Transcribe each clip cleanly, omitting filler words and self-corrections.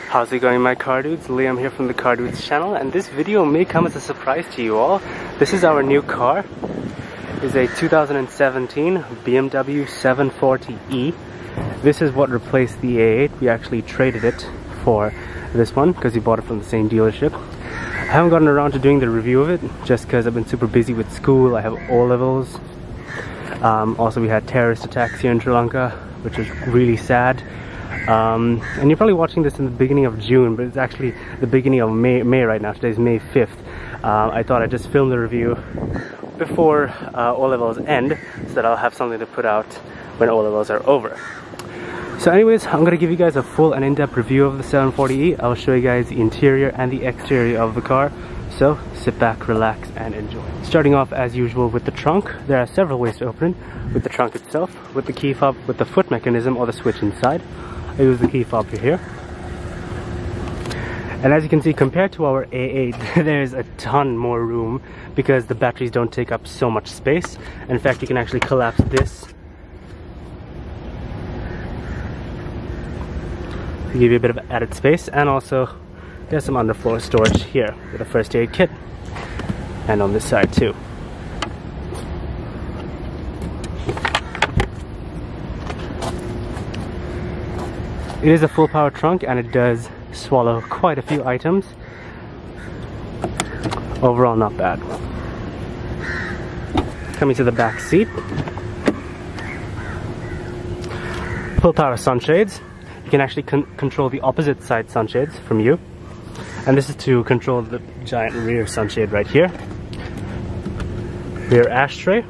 How's it going, my car dudes? Liam here from the Car Dudes channel, and this video may come as a surprise to you all. This is our new car. It's a 2017 BMW 740e. This is what replaced the A8. We actually traded it for this one because we bought it from the same dealership. I haven't gotten around to doing the review of it just because I've been super busy with school. I have O-levels. Also, we had terrorist attacks here in Sri Lanka, which was really sad. And you're probably watching this in the beginning of June, but it's actually the beginning of May right now. Today's May 5th. I thought I'd just film the review before O-levels end so that I'll have something to put out when O-levels are over. So anyways, I'm going to give you guys a full and in-depth review of the 740e. I'll show you guys the interior and the exterior of the car. So sit back, relax, and enjoy. Starting off as usual with the trunk. There are several ways to open it. With the trunk itself, with the key fob, with the foot mechanism, or the switch inside. I use the key fob here. And as you can see, compared to our A8, there's a ton more room because the batteries don't take up so much space. In fact, you can actually collapse this to give you a bit of added space, and also there's some underfloor storage here with a first aid kit, and on this side too. It is a full power trunk and it does swallow quite a few items. Overall, not bad. Coming to the back seat. Full power sunshades. You can actually control the opposite side sunshades from you. And this is to control the giant rear sunshade right here. Rear ashtray.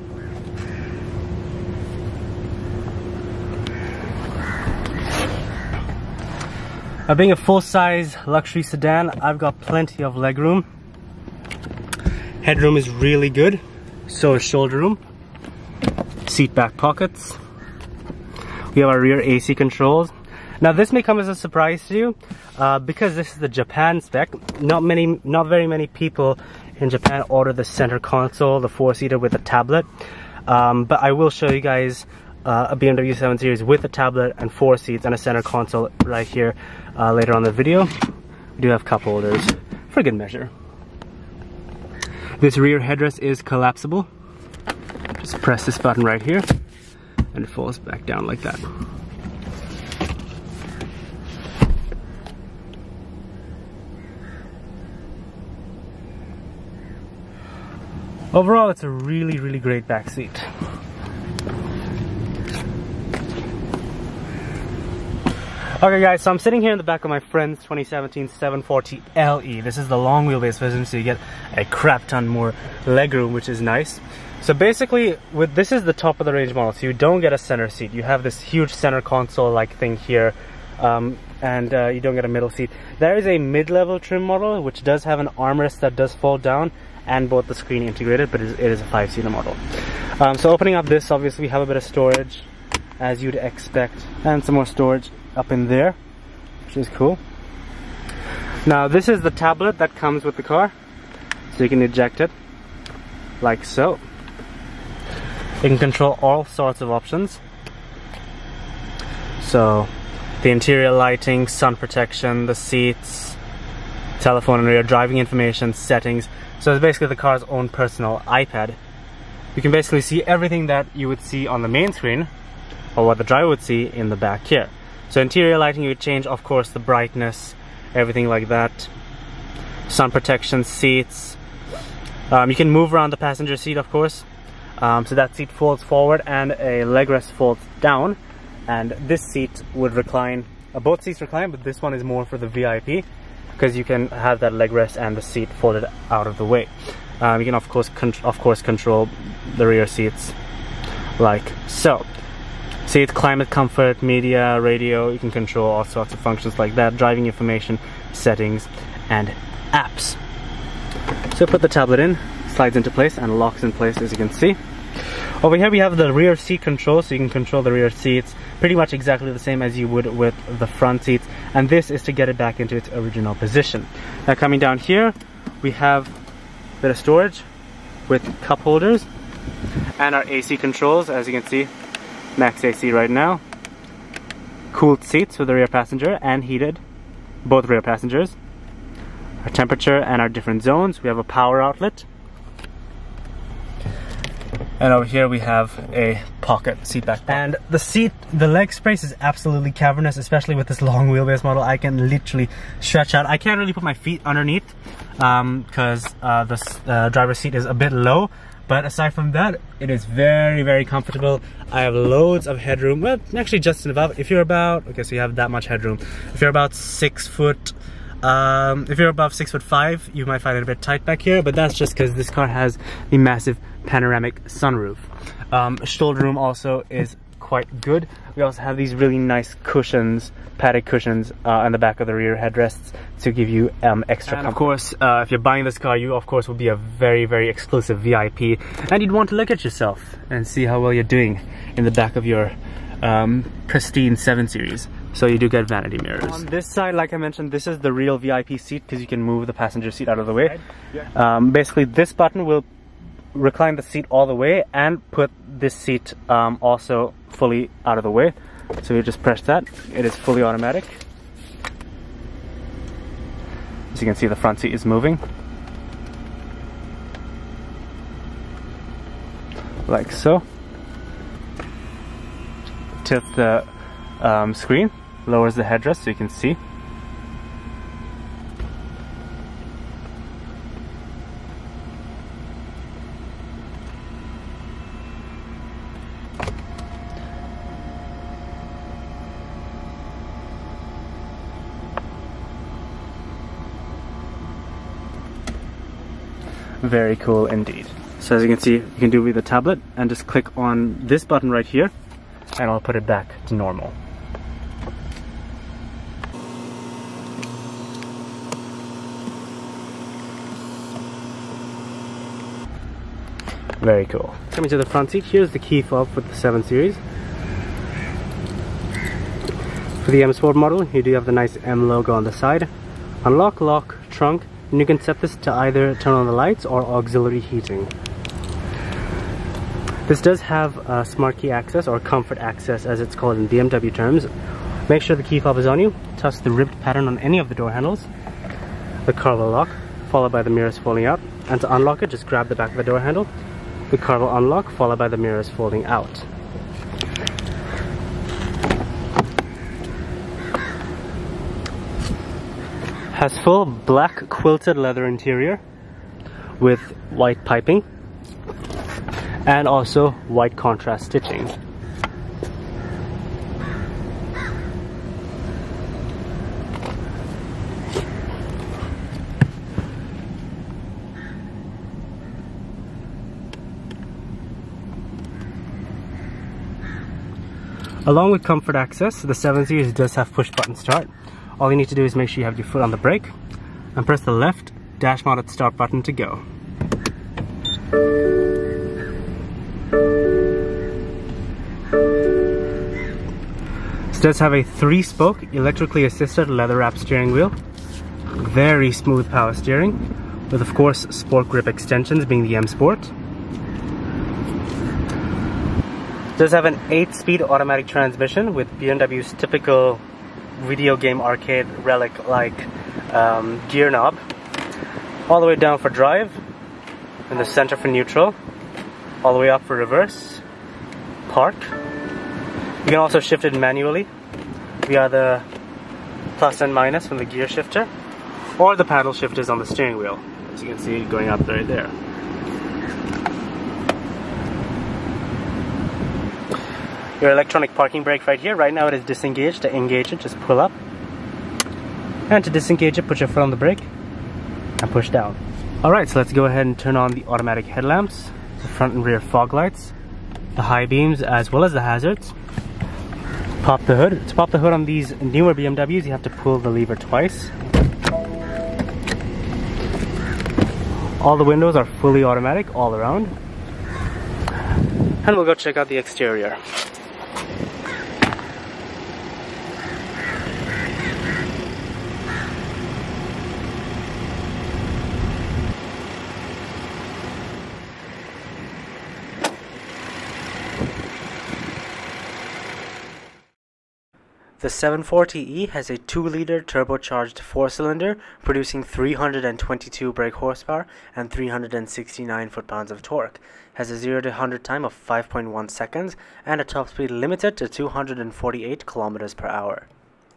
Being a full-size luxury sedan, I've got plenty of legroom. Headroom is really good. So is shoulder room. Seat back pockets. We have our rear AC controls. Now this may come as a surprise to you because this is the Japan spec. Not very many people in Japan order the center console, the 4-seater with a tablet. But I will show you guys a BMW 7 Series with a tablet and 4 seats and a center console right here later on in the video. We do have cup holders for good measure. This rear headrest is collapsible. Just press this button right here and it falls back down like that. Overall, it's a really great back seat. Okay guys, so I'm sitting here in the back of my friend's 2017 740 LE. This is the long wheelbase version, so you get a crap ton more legroom, which is nice. So basically, this is the top of the range model, so you don't get a center seat. You have this huge center console-like thing here, and you don't get a middle seat. There is a mid-level trim model, which does have an armrest that does fold down, and both the screen integrated, but it is a 5-seater model. So opening up this, obviously we have a bit of storage, as you'd expect, and some more storage up in there, which is cool. Now this is the tablet that comes with the car, so you can eject it like so. You can control all sorts of options, so the interior lighting, sun protection, the seats, telephone and rear, driving information, settings. So it's basically the car's own personal iPad. You can basically see everything that you would see on the main screen, or what the driver would see in the back here. So interior lighting, you would change, of course, the brightness, everything like that. Sun protection, seats. You can move around the passenger seat, of course. So that seat folds forward and a leg rest folds down. And this seat would recline. Both seats recline, but this one is more for the VIP because you can have that leg rest and the seat folded out of the way. You can, of course, control the rear seats like so. Seats, climate comfort, media, radio, you can control all sorts of functions like that, driving information, settings, and apps. So put the tablet in, slides into place and locks in place, as you can see. Over here we have the rear seat control, so you can control the rear seats pretty much exactly the same as you would with the front seats, and this is to get it back into its original position. Now coming down here, we have a bit of storage with cup holders and our AC controls, as you can see. Max AC right now. Cooled seats for the rear passenger and heated. both rear passengers, our temperature and our different zones. We have a power outlet. And over here we have a pocket seat back. And the seat, the leg space is absolutely cavernous, especially with this long wheelbase model. I can literally stretch out. I can't really put my feet underneath because the driver's seat is a bit low. But aside from that, it is very, very comfortable. I have loads of headroom. Well, actually just above. If you're about, okay, so you have that much headroom. If you're about 6 foot, if you're above 6'5", you might find it a bit tight back here, but that's just because this car has the massive panoramic sunroof. Shoulder room also is quite good. We also have these really nice cushions, padded cushions on the back of the rear headrests to give you extra comfort. Of course, if you're buying this car, you of course will be a very, very exclusive VIP, and you'd want to look at yourself and see how well you're doing in the back of your pristine 7 Series. So you do get vanity mirrors. On this side, like I mentioned, this is the real VIP seat because you can move the passenger seat out of the way. Basically, this button will recline the seat all the way and put this seat also fully out of the way. So you just press that. It is fully automatic. As you can see, the front seat is moving. Like so. Tilts the screen. Lowers the headrest so you can see. Very cool indeed. So as you can see, you can do it with a tablet and just click on this button right here and I'll put it back to normal. Very cool. Coming to the front seat, here's the key fob with the 7 Series. For the M Sport model, you do have the nice M logo on the side. Unlock, lock, trunk, and you can set this to either turn on the lights or auxiliary heating. This does have smart key access or comfort access as it's called in BMW terms. Make sure the key fob is on you. Touch the ribbed pattern on any of the door handles. The car will lock, followed by the mirrors folding out. And to unlock it, just grab the back of the door handle. The car will unlock, followed by the mirrors folding out. Has full black quilted leather interior with white piping and also white contrast stitching. Along with comfort access, the 7 Series does have push button start. All you need to do is make sure you have your foot on the brake and press the left dash mounted start button to go. This does have a 3-spoke electrically assisted leather wrapped steering wheel. Very smooth power steering with of course sport grip extensions being the M Sport. Does have an 8-speed automatic transmission with BMW's typical video game arcade relic like gear knob. All the way down for drive, in the center for neutral, all the way up for reverse, park. You can also shift it manually via the plus and minus from the gear shifter, or the paddle shifters on the steering wheel, as you can see going up right there. Your electronic parking brake right here. Right now it is disengaged. To engage it, just pull up. And to disengage it, put your foot on the brake and push down. Alright, so let's go ahead and turn on the automatic headlamps, the front and rear fog lights, the high beams as well as the hazards. Pop the hood. To pop the hood on these newer BMWs, you have to pull the lever twice. All the windows are fully automatic all around. And we'll go check out the exterior. The 740E has a 2-liter turbocharged 4-cylinder, producing 322 brake horsepower and 369 foot-pounds of torque. Has a 0 to 100 time of 5.1 seconds and a top speed limited to 248 kilometers per hour.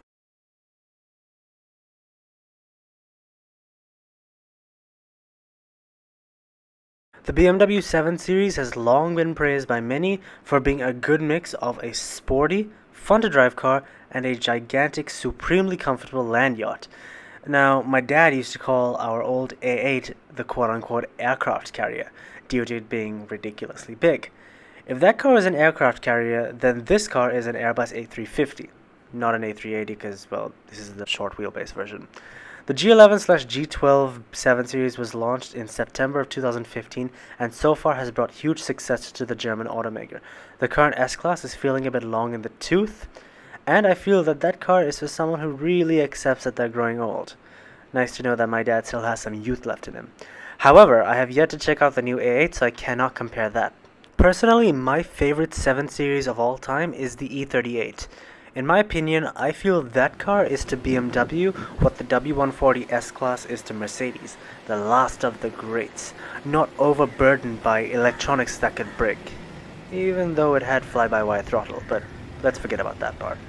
The BMW 7 Series has long been praised by many for being a good mix of a sporty, fun-to-drive car and a gigantic, supremely comfortable land yacht. Now, my dad used to call our old A8 the quote-unquote aircraft carrier, due to it being ridiculously big. If that car is an aircraft carrier, then this car is an Airbus A350, not an A380 because, well, this is the short wheelbase version. The G11/G12 7 Series was launched in September of 2015 and so far has brought huge success to the German automaker. The current S-Class is feeling a bit long in the tooth, and I feel that that car is for someone who really accepts that they're growing old. Nice to know that my dad still has some youth left in him. However, I have yet to check out the new A8, so I cannot compare that. Personally, my favorite 7 Series of all time is the E38. In my opinion, I feel that car is to BMW what the W140 S-Class is to Mercedes, the last of the greats, not overburdened by electronics that could break. Even though it had fly-by-wire throttle, but let's forget about that part.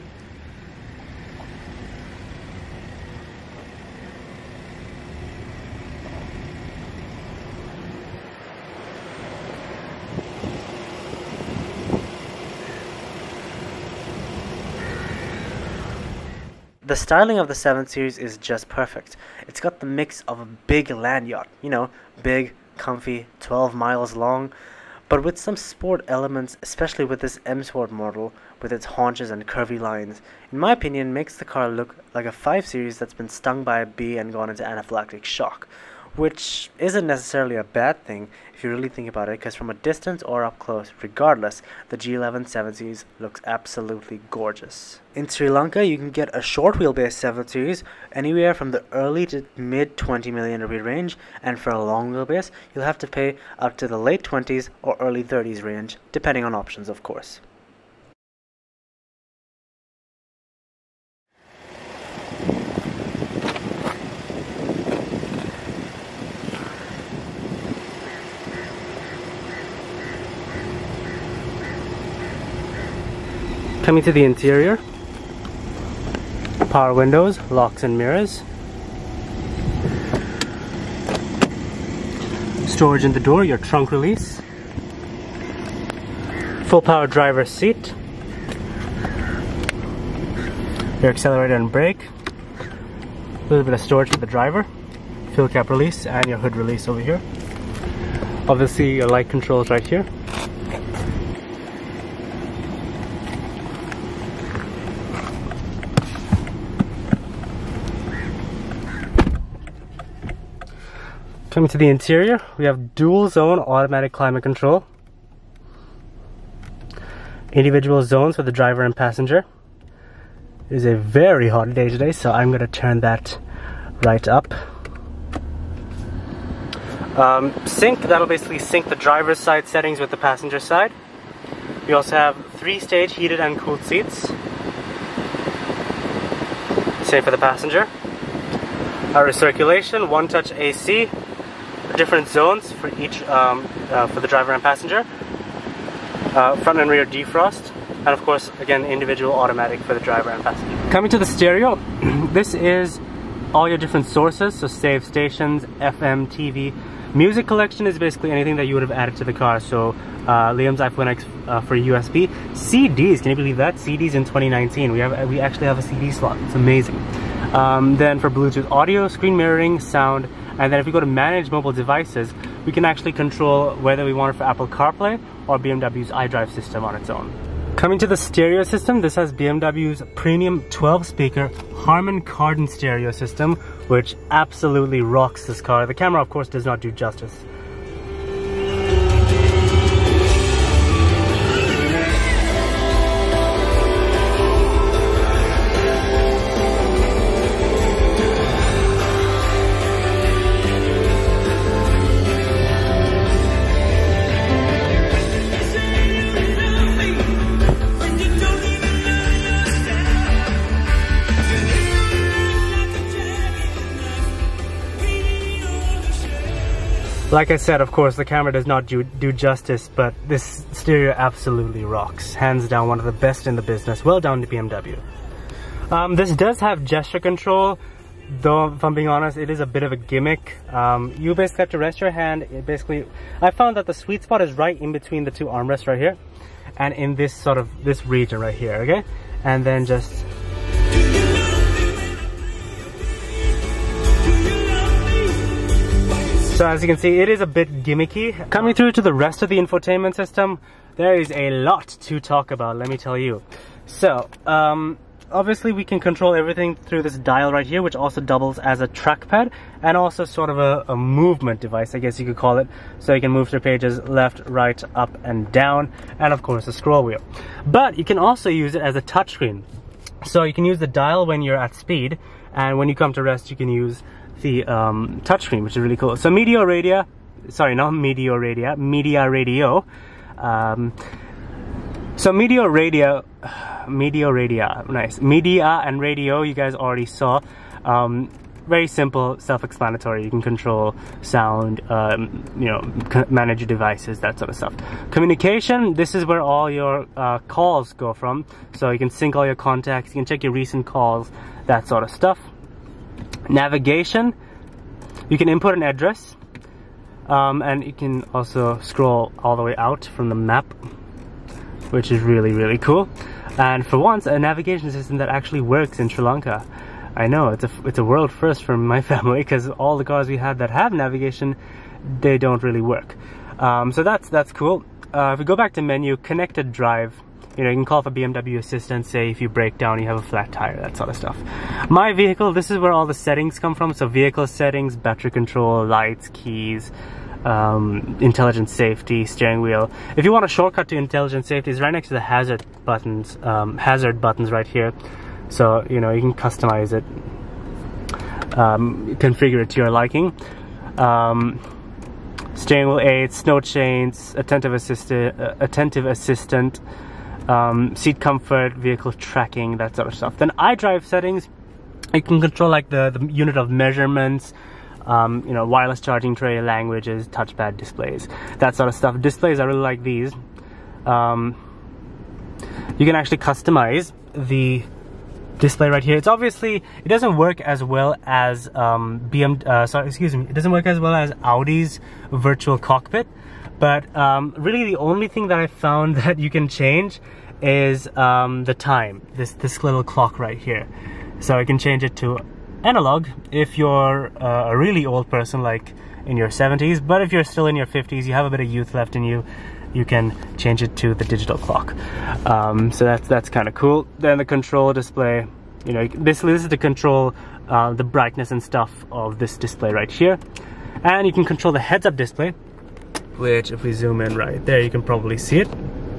The styling of the 7 Series is just perfect. It's got the mix of a big land yacht, you know, big, comfy, 12 miles long, but with some sport elements, especially with this M Sport model with its haunches and curvy lines. In my opinion, makes the car look like a 5 Series that's been stung by a bee and gone into anaphylactic shock, which isn't necessarily a bad thing if you really think about it, because from a distance or up close, regardless, the G11 7 Series looks absolutely gorgeous. In Sri Lanka, you can get a short wheelbase 7 Series anywhere from the early to mid 20 million rupee range, and for a long wheelbase, you'll have to pay up to the late 20s or early 30s range, depending on options, of course. Coming to the interior, power windows, locks and mirrors, storage in the door, your trunk release, full power driver's seat, your accelerator and brake, a little bit of storage for the driver, fuel cap release and your hood release over here. Obviously your light controls right here. Coming to the interior, we have dual zone automatic climate control, individual zones for the driver and passenger. It is a very hot day today, so I'm going to turn that right up. Sync, that'll basically sync the driver's side settings with the passenger side. We also have 3-stage heated and cooled seats. Same for the passenger. Our recirculation, one-touch AC. Different zones for each for the driver and passenger, front and rear defrost, and of course again individual automatic for the driver and passenger. Coming to the stereo, this is all your different sources, so save stations, FM, TV. Music collection is basically anything that you would have added to the car, so Liam's iPhone X for USB. CDs, can you believe that? CDs in 2019, we actually have a CD slot, it's amazing. Then for Bluetooth audio, screen mirroring, sound, and then if we go to manage mobile devices, we can actually control whether we want it for Apple CarPlay or BMW's iDrive system on its own. Coming to the stereo system, this has BMW's premium 12-speaker Harman Kardon stereo system, which absolutely rocks this car. The camera, of course, does not do justice. Like I said, of course, the camera does not do justice, but this stereo absolutely rocks. Hands down, one of the best in the business. Well done to BMW. This does have gesture control, though if I'm being honest, it is a bit of a gimmick. You basically have to rest your hand. I found that the sweet spot is right in between the two armrests right here, and in this this region right here, okay? And then just... So as you can see, it is a bit gimmicky. Coming through to the rest of the infotainment system, there is a lot to talk about, let me tell you. So, obviously we can control everything through this dial right here, which also doubles as a trackpad and also sort of a movement device, I guess you could call it. So you can move through pages left, right, up and down, and of course a scroll wheel. But you can also use it as a touchscreen. So you can use the dial when you're at speed, and when you come to rest you can use the touchscreen, which is really cool. So Media Radio, so Media Radio, nice. Media and radio, you guys already saw. Very simple, self-explanatory. You can control sound, you know, manage your devices, that sort of stuff. Communication, this is where all your calls go from. So you can sync all your contacts, you can check your recent calls, that sort of stuff. Navigation, you can input an address, and you can also scroll all the way out from the map, which is really, really cool. And for once, a navigation system that actually works in Sri Lanka. I know, it's a world first for my family, because all the cars we had that have navigation, they don't really work. So that's cool. If we go back to menu, connected drive, you know, you can call for BMW assistance, say if you break down, you have a flat tire, that sort of stuff. My vehicle, this is where all the settings come from. So vehicle settings, battery control, lights, keys, intelligent safety, steering wheel. If you want a shortcut to intelligent safety, it's right next to the hazard buttons right here. So, you know, you can customize it, configure it to your liking. Steering wheel aids, snow chains, attentive assistant, seat comfort, vehicle tracking, that sort of stuff. Then iDrive settings, you can control like the unit of measurements, you know, wireless charging tray, languages, touchpad displays, that sort of stuff. Displays, I really like these. You can actually customize the display right here. It's obviously, it doesn't work as well as it doesn't work as well as Audi's virtual cockpit, but really the only thing that I found that you can change is the time, this little clock right here. So I can change it to analog if you're a really old person, like in your 70s, but if you're still in your 50s, you have a bit of youth left in you, you can change it to the digital clock. So that's kind of cool. Then the control display, you know, basically this is to control the brightness and stuff of this display right here. And you can control the heads-up display, which if we zoom in right there, you can probably see it.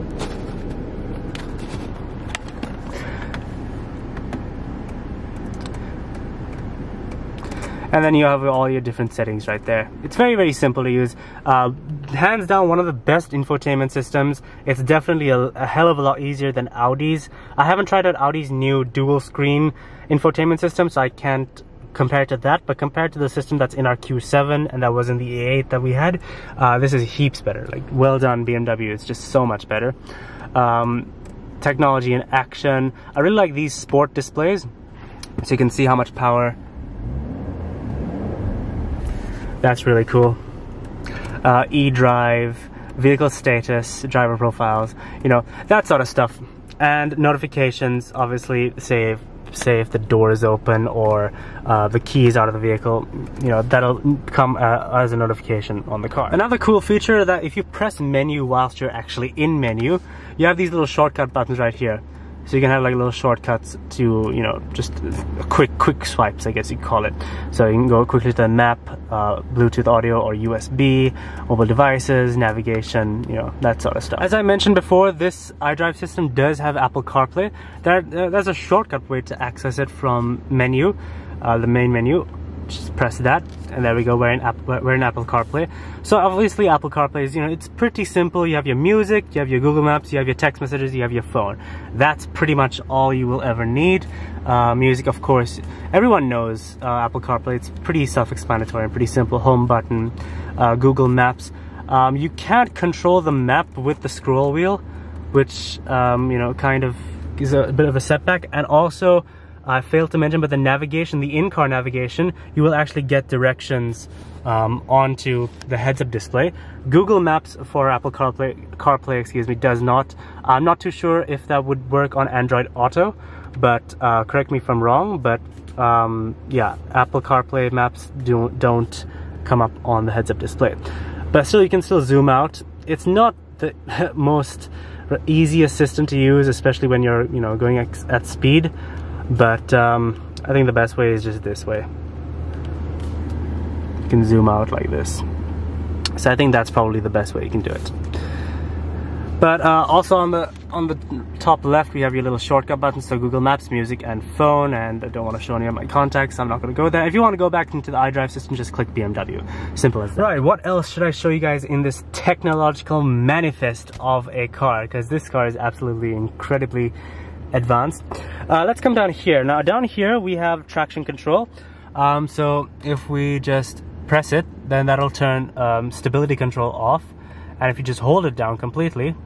And then you have all your different settings right there. It's very, very simple to use. Hands down, one of the best infotainment systems. It's definitely a hell of a lot easier than Audi's. I haven't tried out Audi's new dual screen infotainment system, so I can't compare it to that. But compared to the system that's in our Q7 and that was in the A8 that we had, this is heaps better. Like, well done BMW, it's just so much better. Technology in action. I really like these sport displays, so you can see how much power. That's really cool. eDrive, vehicle status, driver profiles, you know, that sort of stuff. And notifications, obviously, say if the door is open or the key is out of the vehicle, you know, that'll come as a notification on the car. Another cool feature, that if you press menu whilst you're actually in menu, you have these little shortcut buttons right here. So you can have like little shortcuts to, you know, just quick swipes, I guess you call it. So you can go quickly to the map, Bluetooth audio or USB, mobile devices, navigation, you know, that sort of stuff. As I mentioned before, this iDrive system does have Apple CarPlay. There's a shortcut way to access it from menu, the main menu. just press that, and there we go. We're in Apple CarPlay. So obviously Apple CarPlay is, you know, it's pretty simple. You have your music, you have your Google Maps, you have your text messages, you have your phone. That's pretty much all you will ever need. Music, of course, everyone knows Apple CarPlay. It's pretty self-explanatory and pretty simple. Home button, Google Maps. You can't control the map with the scroll wheel, which you know, kind of is a bit of a setback. And also, I failed to mention, but the navigation, the in-car navigation, you will actually get directions onto the heads-up display. Google Maps for Apple CarPlay, excuse me, does not. I'm not too sure if that would work on Android Auto, but correct me if I'm wrong. But yeah, Apple CarPlay maps don't come up on the heads-up display. But still, you can still zoom out. It's not the most easiest system to use, especially when you're, you know, going at speed. But I think the best way is just this way. You can zoom out like this. So I think that's probably the best way you can do it. But also on the top left, we have your little shortcut buttons, so Google Maps, music, and phone. And I don't want to show any of my contacts, so I'm not going to go there. If you want to go back into the iDrive system, just click BMW. Simple as that. Right, what else should I show you guys in this technological manifest of a car? Because this car is absolutely incredibly advanced. Let's come down here. Now down here we have traction control. So if we just press it, then that'll turn stability control off. And if you just hold it down completely,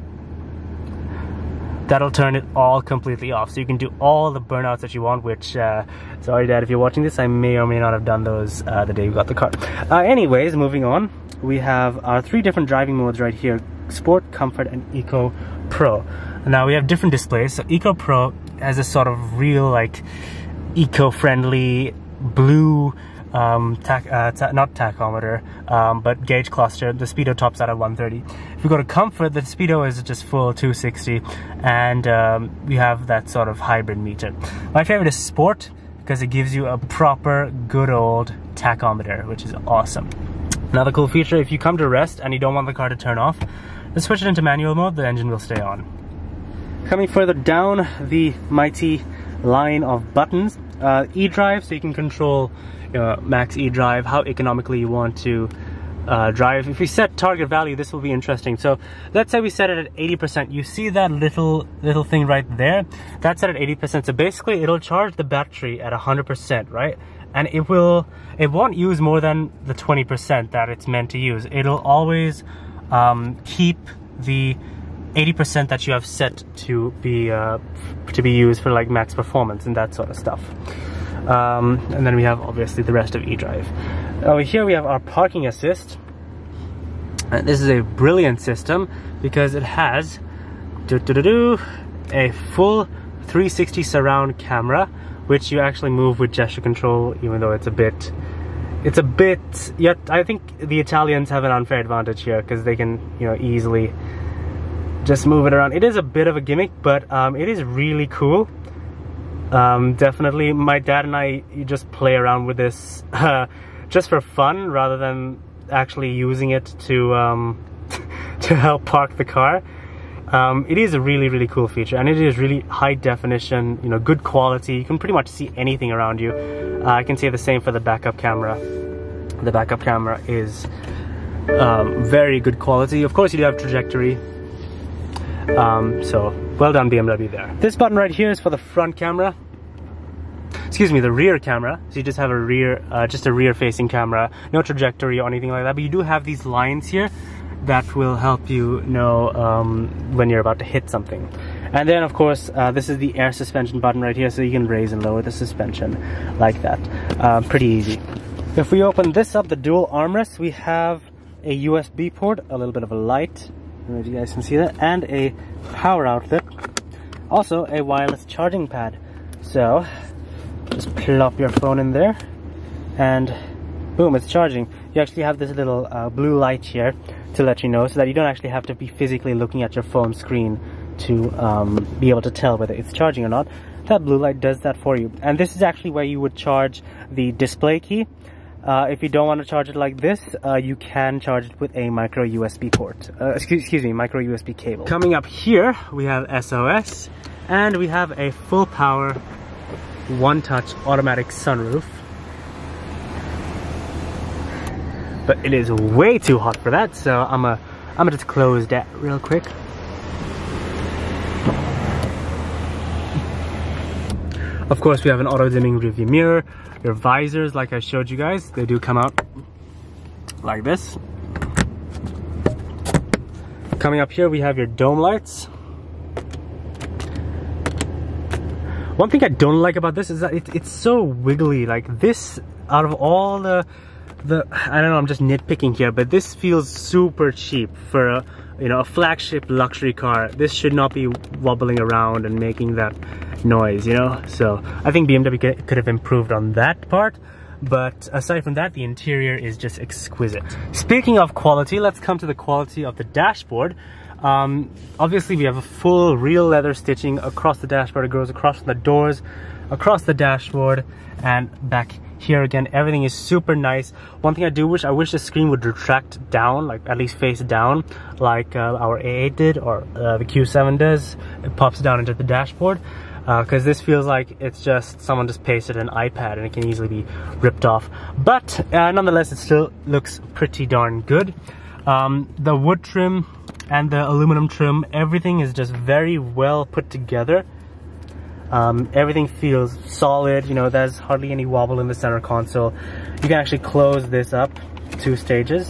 that'll turn it all completely off. So you can do all the burnouts that you want, which, sorry Dad, if you're watching this, I may or may not have done those the day you got the car. Anyways, moving on, we have our 3 different driving modes right here: Sport, Comfort, and Eco Pro. Now we have different displays. So Eco Pro has this sort of real, like, eco-friendly blue not tachometer, but gauge cluster. The speedo tops out at 130. If we go to Comfort, the speedo is just full 260, and we have that sort of hybrid meter. My favorite is Sport because it gives you a proper good old tachometer, which is awesome. Another cool feature: if you come to rest and you don't want the car to turn off, just switch it into manual mode, the engine will stay on. Coming further down the mighty line of buttons, eDrive, so you can control max eDrive, how economically you want to drive. If we set target value, this will be interesting. So let's say we set it at 80%. You see that little thing right there? That's set at 80%. So basically it'll charge the battery at 100%, right? And it won't use more than the 20% that it's meant to use. It'll always keep the 80% that you have set to be used for like max performance and that sort of stuff. And then we have obviously the rest of eDrive. Over here we have our parking assist. And this is a brilliant system because it has a full 360 surround camera, which you actually move with gesture control, even though it's a bit, yet I think the Italians have an unfair advantage here because they can, you know, easily just move it around. It is a bit of a gimmick, but it is really cool. Definitely, my dad and I just play around with this just for fun rather than actually using it to to help park the car. It is a really cool feature, and it is really high definition, you know, good quality. You can pretty much see anything around you. I can say the same for the backup camera. The backup camera is very good quality. Of course, you do have trajectory. So well done BMW there. This button right here is for the front camera. Excuse me, the rear camera. So you just have a rear, just a rear facing camera, no trajectory or anything like that. But you do have these lines here that will help you know when you're about to hit something. And then of course, this is the air suspension button right here, so you can raise and lower the suspension like that. Pretty easy. If we open this up, the dual armrest, we have a USB port, a little bit of a light, I don't know if you guys can see that, and a power outlet. Also a wireless charging pad. So just plop your phone in there and boom, it's charging. You actually have this little blue light here to let you know, so that you don't actually have to be physically looking at your phone screen to be able to tell whether it's charging or not. That blue light does that for you. And this is actually where you would charge the display key. If you don't want to charge it like this, you can charge it with a micro USB port. Excuse me, micro USB cable. Coming up here, we have SOS, and we have a full power, one-touch automatic sunroof. but it is way too hot for that, so I'm gonna just close that real quick. Of course, we have an auto-dimming rearview mirror. Your visors, like I showed you guys, they do come out like this. Coming up here, we have your dome lights. One thing I don't like about this is that it's so wiggly. Like this, out of all the I don't know, I'm just nitpicking here, but this feels super cheap for a, you know, a flagship luxury car. This should not be wobbling around and making that noise, you know. So I think BMW could have improved on that part, but aside from that, the interior is just exquisite. Speaking of quality, let's come to the quality of the dashboard. Obviously we have a full real leather stitching across the dashboard. It goes across the doors, across the dashboard, and back here again. Everything is super nice. One thing I wish the screen would retract down, like at least face down, like our A8 did, or the Q7 does. It pops down into the dashboard, because this feels like it's just someone just pasted an iPad and it can easily be ripped off. But nonetheless, it still looks pretty darn good. The wood trim and the aluminum trim, everything is just very well put together. Everything feels solid, you know, there's hardly any wobble in the center console. You can actually close this up 2 stages.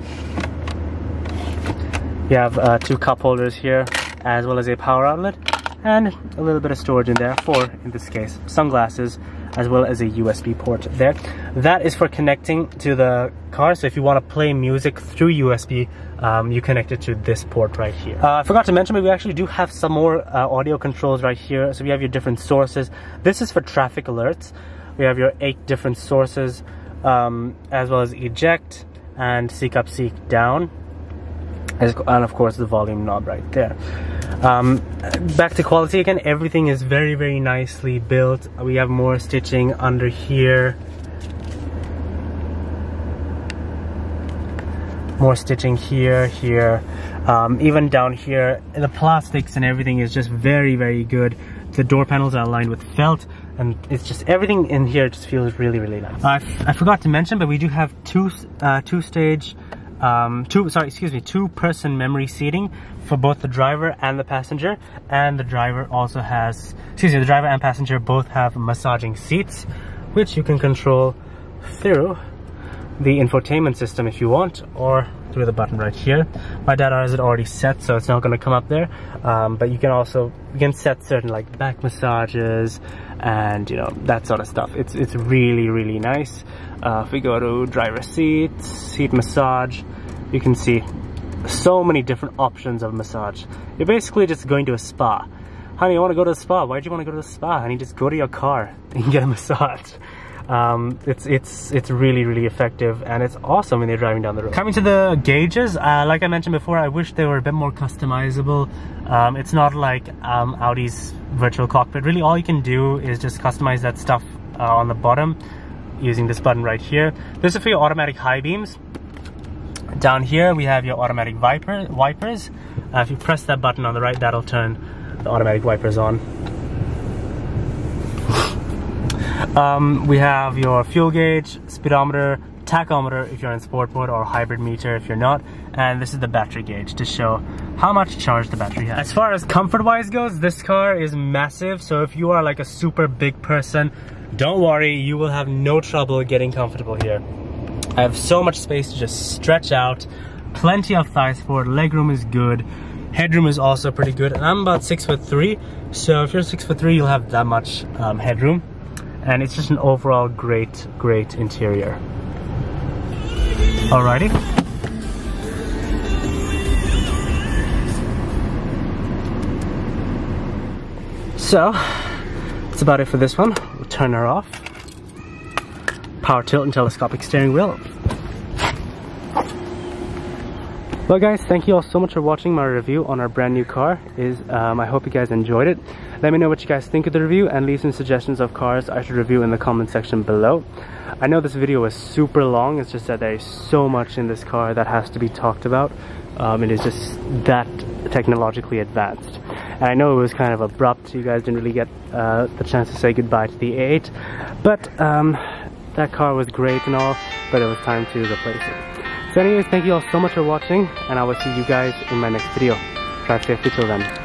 You have 2 cup holders here, as well as a power outlet, and a little bit of storage in there for, in this case, sunglasses, as well as a USB port there. That is for connecting to the car, so if you want to play music through USB, you connect it to this port right here. I forgot to mention, but we actually do have some more audio controls right here. So we have your different sources. This is for traffic alerts. We have your 8 different sources, as well as eject and seek up, seek down, and of course the volume knob right there. Back to quality again, everything is very, very nicely built. We have more stitching under here, more stitching here, even down here. The plastics and everything is just very, very good. The door panels are aligned with felt, and it's just, everything in here just feels really, really nice. I forgot to mention, but we do have two-person memory seating for both the driver and the passenger, and the driver also has, the driver and passenger both have massaging seats, which you can control through the infotainment system if you want, or through the button right here. My data has it already set, so it's not going to come up there, but you can set certain like back massages and, you know, that sort of stuff. It's really, really nice. If we go to driver seat massage, you can see so many different options of massage. You're basically just going to a spa. Honey, I want to go to the spa. Why do you want to go to the spa? Honey, just go to your car and get a massage. It's really, really effective, and it's awesome when you're driving down the road. Coming to the gauges, like I mentioned before, I wish they were a bit more customizable. It's not like Audi's virtual cockpit. Really, all you can do is just customize that stuff on the bottom using this button right here. This is for your automatic high beams. Down here we have your automatic wipers. If you press that button on the right, that'll turn the automatic wipers on. We have your fuel gauge, speedometer, tachometer if you're in sport mode, or hybrid meter if you're not, and this is the battery gauge to show how much charge the battery has. As far as comfort wise goes, this car is massive, so if you are like a super big person, don't worry, you will have no trouble getting comfortable here. I have so much space to just stretch out, plenty of thigh support, legroom is good, headroom is also pretty good, and I'm about 6'3", so if you're 6'3", you'll have that much headroom, and it's just an overall great interior. Alrighty. So, that's about it for this one. We'll turn her off. Power tilt and telescopic steering wheel. Well guys, thank you all so much for watching my review on our brand new car. I hope you guys enjoyed it. Let me know what you guys think of the review, and leave some suggestions of cars I should review in the comment section below. I know this video was super long, it's just that there is so much in this car that has to be talked about. It is just that technologically advanced. And I know it was kind of abrupt, you guys didn't really get the chance to say goodbye to the A8, but that car was great and all, but it was time to replace it. So anyways, thank you all so much for watching, and I will see you guys in my next video. Drive safely till then.